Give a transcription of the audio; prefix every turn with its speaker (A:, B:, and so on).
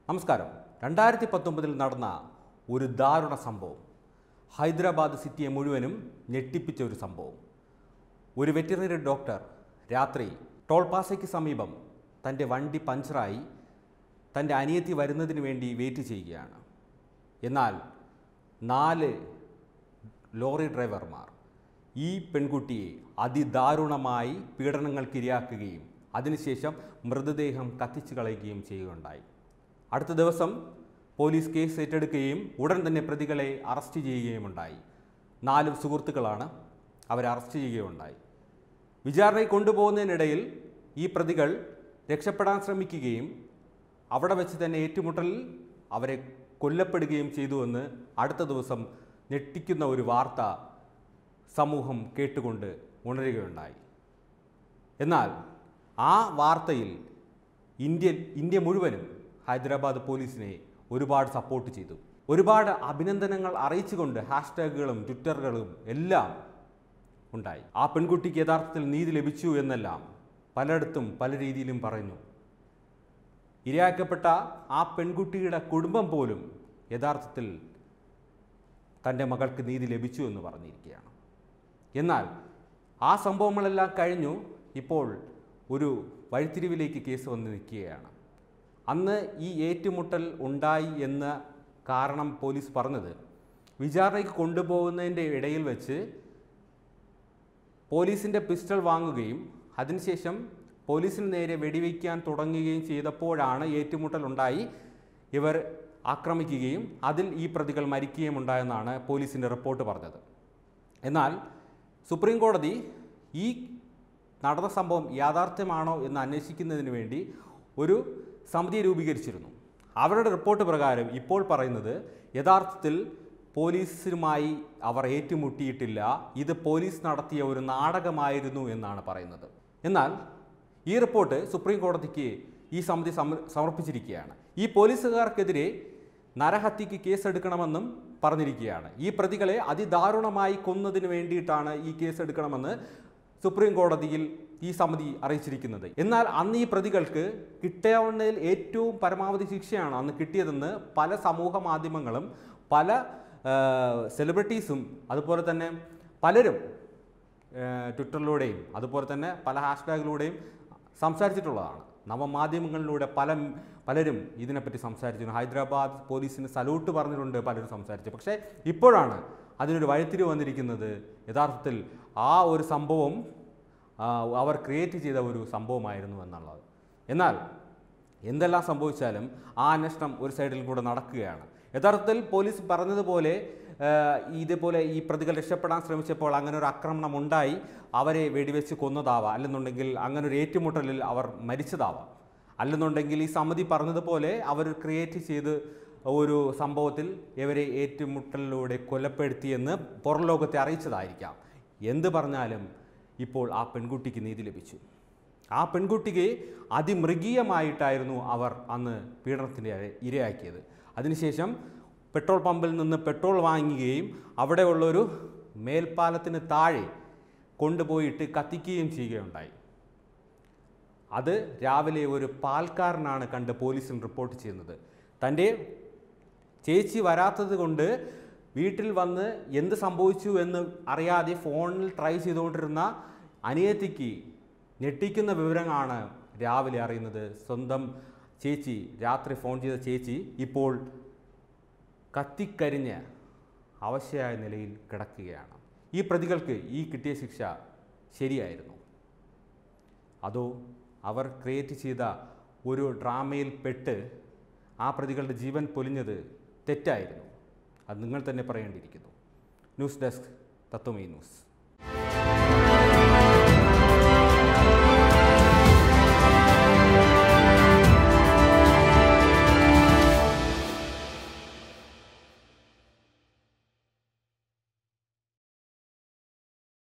A: നമസ്കാരം. 2019 നടന്ന ഒരു ദാരുണ സംഭവം, ഹൈദരാബാദ് സിറ്റിയെ മുഴുവനും ഞെട്ടിപ്പിച്ച ഒരു സംഭവം. ഒരു വെറ്ററിനറി ഡോക്ടർ രാത്രി ടോൾ പ്ലാസയ്ക്ക് സമീപം തൻ്റെ വണ്ടി പഞ്ചറായി തൻ്റെ അനിയത്തി വരുന്നതിന് വേണ്ടി വെയിറ്റ് ചെയ്യുകയാണ്. എന്നാൽ 4 ലോറി ഡ്രൈവർമാർ ഈ പെൺകുട്ടിയെ അതിദാരുണമായി പീഡനങ്ങൾക്കിരയാക്കുകയും അതിനുശേഷം മൃതദേഹം കത്തിച്ചു കളയുകയും ചെയ്യുകയുണ്ടായി. അടുത്ത ദിവസം പോലീസ് കേസ് ഏറ്റെടുക്കുകയും ഉടൻ തന്നെ പ്രതികളെ അറസ്റ്റ് ചെയ്യുകയുമുണ്ടായി. 4 സുഹൃത്തുക്കളാണ് അവരെ അറസ്റ്റ് ചെയ്യുകയുണ്ടായി. വിചാരണയ്ക്ക് കൊണ്ടുപോകുന്നതിനിടയിൽ ഈ പ്രതികൾ രക്ഷപ്പെടാൻ ശ്രമിക്കുകയും അവിടെ വെച്ച് തന്നെ ഏറ്റുമുട്ടലിൽ അവരെ കൊല്ലപ്പെടുകയും ചെയ്തുവെന്ന് അടുത്ത ദിവസം ഞെട്ടിക്കുന്ന ഒരു വാർത്ത സമൂഹം കേട്ടുകൊണ്ട് ഉണരുകയുണ്ടായി. എന്നാൽ ആ വാർത്തയിൽ ഇന്ത്യ മുഴുവനും ഹൈദരാബാദ് പോലീസിനെ ഒരുപാട് സപ്പോർട്ട് ചെയ്തു. ഒരുപാട് അഭിനന്ദനങ്ങൾ അറിയിച്ചുകൊണ്ട് ഹാഷ്ടാഗുകളും ട്വിറ്ററുകളും എല്ലാം ഉണ്ടായി. ആ പെൺകുട്ടിക്ക് യഥാർത്ഥത്തിൽ നീതി ലഭിച്ചു എന്നെല്ലാം പലയിടത്തും പല രീതിയിലും പറയുന്നു. ഇരയാക്കപ്പെട്ട ആ പെൺകുട്ടിയുടെ കുടുംബം പോലും യഥാർത്ഥത്തിൽ തൻ്റെ മകൾക്ക് നീതി ലഭിച്ചു എന്ന് പറഞ്ഞിരിക്കുകയാണ്. എന്നാൽ ആ സംഭവങ്ങളെല്ലാം കഴിഞ്ഞു. ഇപ്പോൾ ഒരു വഴിത്തിരിവിലേക്ക് കേസ് വന്ന് നിൽക്കുകയാണ്. അന്ന് ഈ ഏറ്റുമുട്ടൽ ഉണ്ടായി എന്ന കാരണം പോലീസ് പറഞ്ഞത്, വിചാരണയ്ക്ക് കൊണ്ടുപോകുന്നതിൻ്റെ ഇടയിൽ വെച്ച് പോലീസിൻ്റെ പിസ്റ്റൾ വാങ്ങുകയും അതിനുശേഷം പോലീസിന് നേരെ വെടിവെക്കാൻ തുടങ്ങുകയും ചെയ്തപ്പോഴാണ് ഏറ്റുമുട്ടൽ ഉണ്ടായി, ഇവർ ആക്രമിക്കുകയും അതിൽ ഈ പ്രതികൾ മരിക്കുകയും ഉണ്ടായെന്നാണ് പോലീസിൻ്റെ റിപ്പോർട്ട് പറഞ്ഞത്. എന്നാൽ സുപ്രീം കോടതി ഈ നടന്ന സംഭവം യാഥാർത്ഥ്യമാണോ എന്ന് അന്വേഷിക്കുന്നതിന് വേണ്ടി ഒരു സമിതിയെ രൂപീകരിച്ചിരുന്നു. അവരുടെ റിപ്പോർട്ട് പ്രകാരം ഇപ്പോൾ പറയുന്നത് യഥാർത്ഥത്തിൽ പോലീസുമായി അവർ ഏറ്റുമുട്ടിയിട്ടില്ല, ഇത് പോലീസ് നടത്തിയ ഒരു നാടകമായിരുന്നു എന്നാണ് പറയുന്നത്. എന്നാൽ ഈ റിപ്പോർട്ട് സുപ്രീം കോടതിക്ക് ഈ സമിതി സമർപ്പിച്ചിരിക്കുകയാണ്. ഈ പോലീസുകാർക്കെതിരെ നരഹത്യക്ക് കേസെടുക്കണമെന്നും പറഞ്ഞിരിക്കുകയാണ്. ഈ പ്രതികളെ അതിദാരുണമായി കൊന്നതിന് വേണ്ടിയിട്ടാണ് ഈ കേസെടുക്കണമെന്ന് സുപ്രീം കോടതിയിൽ ഈ സമിതി അറിയിച്ചിരിക്കുന്നത്. എന്നാൽ അന്ന് ഈ പ്രതികൾക്ക് കിട്ടാവുന്നതിൽ ഏറ്റവും പരമാവധി ശിക്ഷയാണ് അന്ന് കിട്ടിയതെന്ന് പല സമൂഹ മാധ്യമങ്ങളും പല സെലിബ്രിറ്റീസും അതുപോലെ തന്നെ പലരും ട്വിറ്ററിലൂടെയും അതുപോലെ തന്നെ പല ഹാഷ്ടാഗിലൂടെയും സംസാരിച്ചിട്ടുള്ളതാണ്. നവമാധ്യമങ്ങളിലൂടെ പലരും ഇതിനെപ്പറ്റി സംസാരിച്ചു. ഹൈദരാബാദ് പോലീസിന് സല്യൂട്ട് പറഞ്ഞിട്ടുണ്ട് പലരും സംസാരിച്ചു. പക്ഷേ ഇപ്പോഴാണ് അതിനൊരു വഴിത്തിരിവ് വന്നിരിക്കുന്നത്. യഥാർത്ഥത്തിൽ ആ ഒരു സംഭവം അവർ ക്രിയേറ്റ് ചെയ്ത ഒരു സംഭവമായിരുന്നു എന്നുള്ളത്. എന്നാൽ എന്തെല്ലാം സംഭവിച്ചാലും ആ അന്വേഷണം ഒരു സൈഡിൽ കൂടെ നടക്കുകയാണ്. യഥാർത്ഥത്തിൽ പോലീസ് പറഞ്ഞതുപോലെ ഇതേപോലെ ഈ പ്രതികൾ രക്ഷപ്പെടാൻ ശ്രമിച്ചപ്പോൾ അങ്ങനെ ഒരു ആക്രമണം ഉണ്ടായി, അവരെ വെടിവെച്ച് കൊന്നതാവാം, അല്ലെന്നുണ്ടെങ്കിൽ അങ്ങനെ ഒരു ഏറ്റുമുട്ടലിൽ അവർ മരിച്ചതാവാം, അല്ലെന്നുണ്ടെങ്കിൽ ഈ സമിതി പറഞ്ഞതുപോലെ അവർ ക്രിയേറ്റ് ചെയ്ത് ഒരു സംഭവത്തിൽ ഇവരെ ഏറ്റുമുട്ടലിലൂടെ കൊലപ്പെടുത്തിയെന്ന് പുറം ലോകത്തെ അറിയിച്ചതായിരിക്കാം. എന്ത് പറഞ്ഞാലും ഇപ്പോൾ ആ പെൺകുട്ടിക്ക് നീതി ലഭിച്ചു. ആ പെൺകുട്ടിക്ക് അതിമൃഗീയമായിട്ടായിരുന്നു അവർ അന്ന് പീഡനത്തിന് ഇരയാക്കിയത്. അതിനുശേഷം പെട്രോൾ പമ്പിൽ നിന്ന് പെട്രോൾ വാങ്ങുകയും അവിടെയുള്ളൊരു മേൽപ്പാലത്തിന് താഴെ കൊണ്ടുപോയിട്ട് കത്തിക്കുകയും ചെയ്യുകയുണ്ടായി. അത് രാവിലെ ഒരു പാൽക്കാരനാണ് കണ്ട് പോലീസിൽ റിപ്പോർട്ട് ചെയ്യുന്നത്. തൻ്റെ ചേച്ചി വരാത്തത് കൊണ്ട് വീട്ടിൽ വന്ന് എന്ത് സംഭവിച്ചു എന്ന് അറിയാതെ ഫോണിൽ ട്രൈ ചെയ്തുകൊണ്ടിരുന്ന അനിയത്തിക്ക് ഞെട്ടിക്കുന്ന വിവരമാണ് രാവിലെ അറിയുന്നത്. സ്വന്തം ചേച്ചി, രാത്രി ഫോൺ ചെയ്ത ചേച്ചി ഇപ്പോൾ കത്തിക്കരിഞ്ഞ അവശയായ നിലയിൽ കിടക്കുകയാണ്. ഈ പ്രതികൾക്ക് ഈ കിട്ടിയ ശിക്ഷ ശരിയായിരുന്നു, അതോ അവർ ക്രിയേറ്റ് ചെയ്ത ഒരു ഡ്രാമയിൽ പെട്ട് ആ പ്രതികളുടെ ജീവൻ പൊലിഞ്ഞത് തെറ്റായിരുന്നു? അത് നിങ്ങൾ തന്നെ പറയേണ്ടിയിരിക്കുന്നു. News desk, Tatwamayi news.